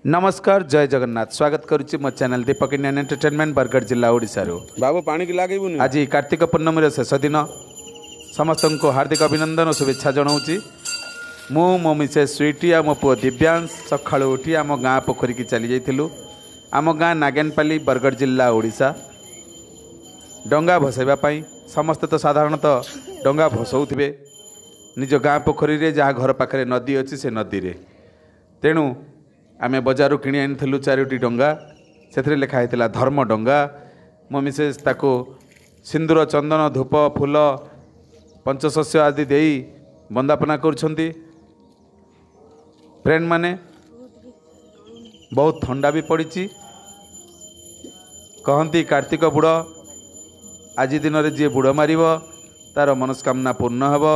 नमस्कार जय जगन्नाथ स्वागत करुच्ची मो channel Deepak Indian entertainment Bargarh जिला ओडिशा बाबू पानी की लगे आज कार्तिक पूर्णमी शेष दिन समस्त को हार्दिक अभिनंदन और शुभेच्छा जनाऊँगी मु मो मिसेस स्वीटी आ मो पुओ दिव्यांश सका उठी आम गाँ पोखरी की चली जाइलु आम गाँ नागेनपाली बरगढ़ जिला ओडिशा डंगा भसैवाई समस्ते तो साधारणतः डंगा भसौथे निज गाँ पोखरी रे जहाँ घर पाखे नदी अच्छी से नदी रे तेणु आमे बजारू किणी आनी चारोटी डंगा से लिखाई धर्म डंगा मो मिसेस ताको सिंदूर चंदन धूप फूल पंचशस्य आदि दे बंदापना करुछंती। फ्रेंड माने बहुत ठंडा भी पड़ी कहती कार्तिक बुड़ आज दिन में जी बुड़ मार तार मनस्कामना पूर्ण हेब।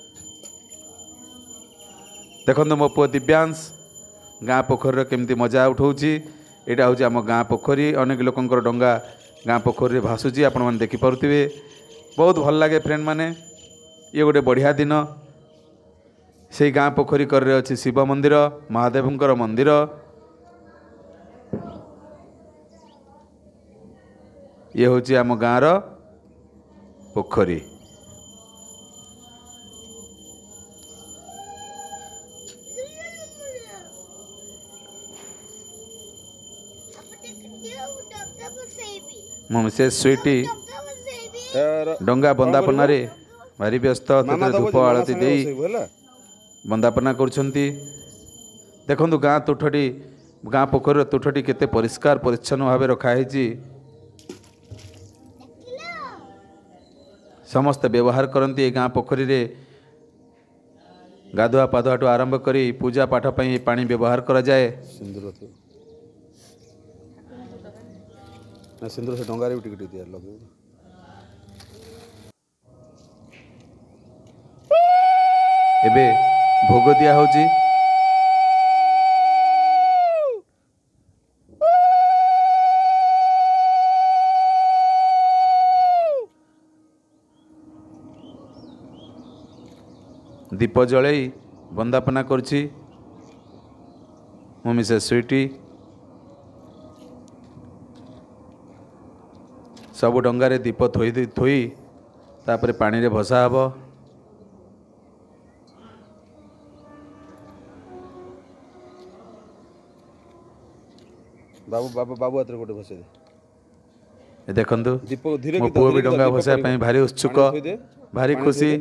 देखो मो पुओ दिव्यांश गाँ पोखरी केमती मजा उठाऊँगी यहाँ हूँ आम गाँ पोखरी अनेक लोकंर डंगा गाँ पोखरी भासुची आपण मैंने देखिपे बहुत भल लगे फ्रेंड माने ये गोटे बढ़िया दिन से गाँ पोखरी कर अच्छी शिव मंदिर महादेवंकर मंदिर ये हूँ आम गाँर पोखरी। मो मिसेस स्वीटी डंगा बंदापना रे भारी व्यस्त धूप आलती दे बंदापना करुछंती। देखंतु गाँ तुठटी गाँ पोखर तुठटी केते परिष्कार परिच्छन्न भाव रखाई समस्त व्यवहार करती गाँ पोखरी रे गाधुआ पाधुआठू आरंभ करी पूजा पाठ पई पानी व्यवहार करा जाए। सिंदूर से डंगारे भी टिकट दिया लगे एबे भोग दिया होची दीप जलई बंदापना करछि मो मिसेस स्वीटी सब डंगारे दीप थोई तापर पानी रे भसा हब। बाबू बाबू बाबू हाथ गोटे भसे दे देखंतु मो पुओ भी डंगा भसा पई भारी उत्सुक भारी खुशी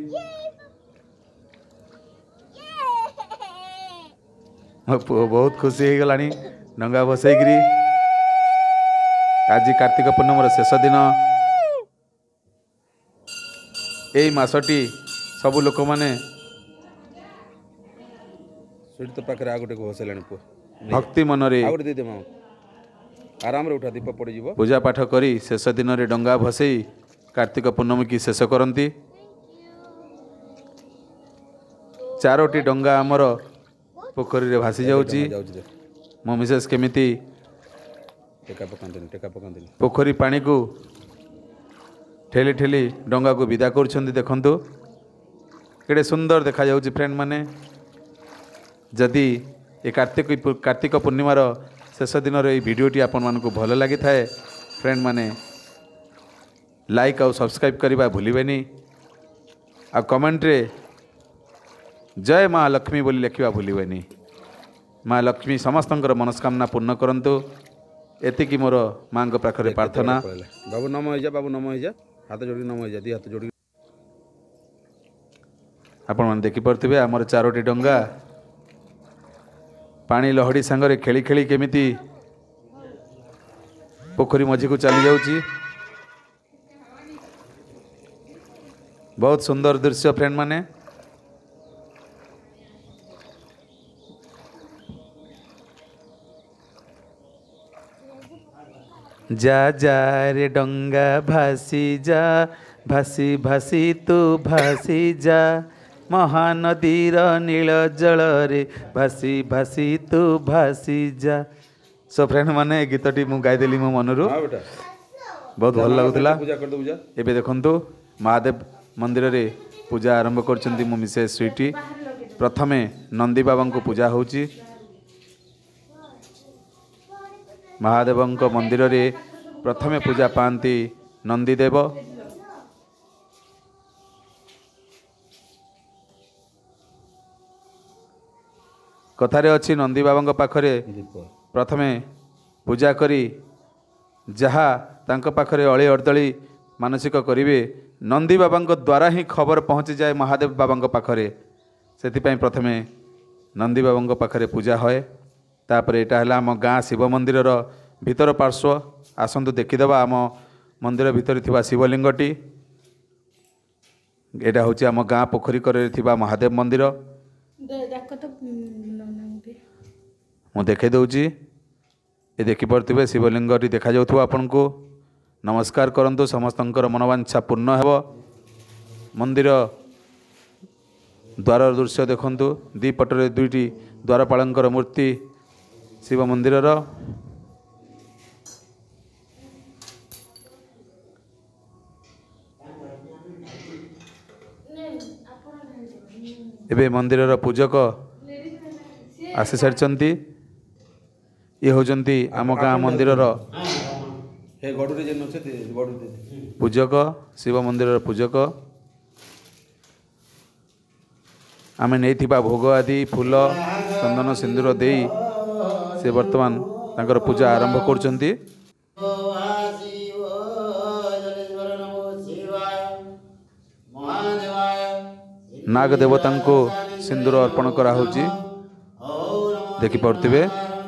मो पुओ बहुत खुशी हो गलानी डंगा भसैगिरी। आज कार्तिक पूर्णमीर शेष दिन यही मासटी सबु लोक माने तो पाखे आगोटे भसैला भक्ति मन रे आराम रे उठा दीप पड़ जीवो पूजा पाठ करी शेष दिन रे डंगा भसई कार्तिक पूर्णमी की शेष करती। चारोटी डंगा आमर पोखरी रे भासी जाउची मो मिसेस केमिति पोखरी पानी को ठेली ठेली डंगा को विदा कर देखंतु केड़े सुंदर देखा जाउची फ्रेंड माने। जदि ये कार्तिक पूर्णिमार शेष दिन ये वीडियोटी आपण मानकु भल लगी थाए फ्रेंड माने लाइक और सब्सक्राइब करवा भूलिबेनी आ कमेंट रे जय माँ लक्ष्मी बोली लिखा भूलिबेनी। माँ लक्ष्मी समस्तंकर मनस्कामना पूर्ण करंतु एतिकी मोर माँ पाखे प्रार्थना। बाबू नम हो जा बाबू नम हो जा हाथ जोड़ी नम हो जा दी हाथ जोड़ी आपण मैंने देखिपे आमर चारोटी डंगा पानी लहड़ी सांगरे खेली खेली केमिति पोखरी मझी को चली जाउची बहुत सुंदर दृश्य फ्रेंड माने। जा जा रे डंगा भासी जा भासी भासी तू भासी जा महानदीर नील जल रे भासी भासी तू भासी जा। सो फ्रेंड माने गीतटी मु गाइदेली मो मनरू बहुत भल लगुला। एबे देखंतु महादेव मंदिर रे पूजा आरंभ करछंती मो मिसेस स्वीटी। प्रथमे नंदी बाबा को पूजा होची महादेवଙ୍କ ମନ୍ଦିରରେ ପ୍ରଥମେ ପୂଜା ପାଆନ୍ତି ନନ୍ଦୀଦେବ। କଥାରେ ଅଛି ନନ୍ଦୀ ବାବାଙ୍କ ପାଖରେ ପ୍ରଥମେ ପୂଜା କରି ଯାହା ତାଙ୍କ ପାଖରେ ଅଳି ଅର୍ଦ୍ଦଳି ମାନସିକ କରିବେ ନନ୍ଦୀ ବାବାଙ୍କ ଦ୍ୱାରା ହିଁ ଖବର ପହଞ୍ଚିଯାଏ ମହାଦେବ ବାବାଙ୍କ ପାଖରେ। ସେଥିପାଇଁ ପ୍ରଥମେ ନନ୍ଦୀ ବାବାଙ୍କ ପାଖରେ ପୂଜା ହୁଏ। ତାପରେ ଏଇଟା ହେଲା ଆମ ଗାଁ ଶିବ ମନ୍ଦିରର ଭିତର ପାର୍ଶ୍ୱ। ଆସନ୍ତୁ ଦେଖିଦେବା ଆମ ମନ୍ଦିର ଭିତରେ ଥିବା ଶିବଲିଙ୍ଗଟି। ଏଇଟା ହେଉଛି ଆମ ଗାଁ ପୋଖରୀ କରରେ ଥିବା ମହାଦେବ ମନ୍ଦିର। ମୁଁ ଦେଖାଇ ଦେଉଛି। ଏ ଦେଖିପାରୁଥିବେ ଶିବଲିଙ୍ଗଟି ଦେଖାଯାଉଥିବ ଆପଣଙ୍କୁ। ନମସ୍କାର କରନ୍ତୁ। ସମସ୍ତଙ୍କର ମନୋବାଞ୍ଛା ପୂର୍ଣ୍ଣ ହେବ। ମନ୍ଦିର ଦ୍ୱାର ଦୃଶ୍ୟ ଦେଖନ୍ତୁ। ଦୁଇ ପଟରେ ଦୁଇଟି ଦ୍ୱାରପାଳଙ୍କର ମୂର୍ତ୍ତି ଶିବ ମନ୍ଦିରର। ଏବେ ମନ୍ଦିରର ପୂଜକ ଆସିସାରିଛନ୍ତି। ଇଏ ହେଉଛନ୍ତି ଆମ ଗାଁ ମନ୍ଦିରର ପୂଜକ, ଶିବ ମନ୍ଦିରର ପୂଜକ। ଆମେ ନେଇଥିବା ଭୋଗ ଆଦି ଫୁଲ ଚନ୍ଦନ ସିନ୍ଦୁର ଦେଇ ସେ ବର୍ତ୍ତମାନ ତାଙ୍କର ପୂଜା ଆରମ୍ଭ କରୁଛନ୍ତି। ନାଗ ଦେବତାଙ୍କୁ ସିନ୍ଦୁର ଅର୍ପଣ କରାହେଉଛି। ଦେଖିପାରୁଥିବେ।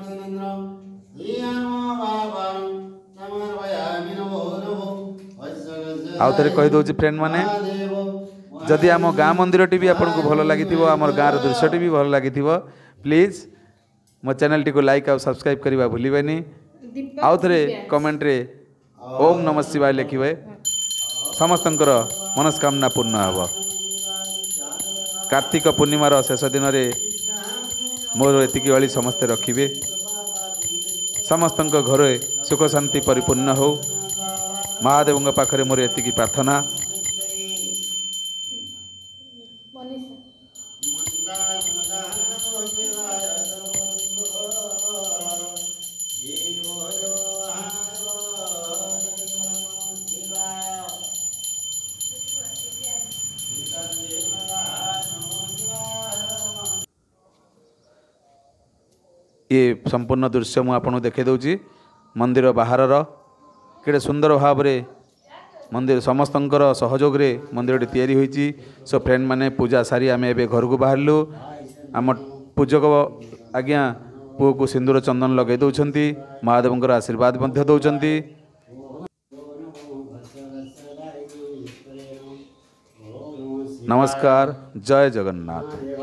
ଆଉ ଥରେ କହିଦେଉଛି ଫ୍ରେଣ୍ଡ ମାନେ, ଯଦି ଆମ ଗାଁ ମନ୍ଦିରଟି ବି ଆପଣଙ୍କୁ ଭଲ ଲାଗିଥିବ, ଆମର ଗାଁର ଦୃଶ୍ୟଟି ବି ଭଲ ଲାଗିଥିବ, ପ୍ଲିଜ୍ ମୋ ଚ୍ୟାନେଲଟିକୁ ଲାଇକ୍ ଆଉ ସବସ୍କ୍ରାଇବ୍ କରିବା ଭୁଲିବେନି। ଆଉ ଥରେ କମେଣ୍ଟରେ ଓମ୍ ନମଃ ଶିବାୟ ଲେଖିବେ। ସମସ୍ତଙ୍କର ମନସ୍କାମନା ପୂର୍ଣ୍ଣ ହେବ। କାର୍ତ୍ତିକ ପୂର୍ଣ୍ଣିମାର ଶେଷ ଦିନରେ ମୋର ଏତିକି ଅଳି ସମସ୍ତେ ରଖିବେ। ସମସ୍ତଙ୍କ ଘରେ ସୁଖ ଶାନ୍ତି ପରିପୂର୍ଣ୍ଣ ହେଉ। ମହାଦେବଙ୍କ ପାଖରେ ମୋର ଏତିକି ପ୍ରାର୍ଥନା। ये संपूर्ण दृश्य मु आपको देखे दूची मंदिर बाहर केड़े सुंदर भाव में मंदिर समस्तंकर सहयोग रे मंदिर तैयारी होईची। सो फ्रेंड माने पूजा सारी आम ए घर को बाहरलु। आम पूजक आज्ञा पुओ को सिंदूर चंदन लगे दौरान महादेवंकर आशीर्वाद दौरान। नमस्कार, जय जगन्नाथ।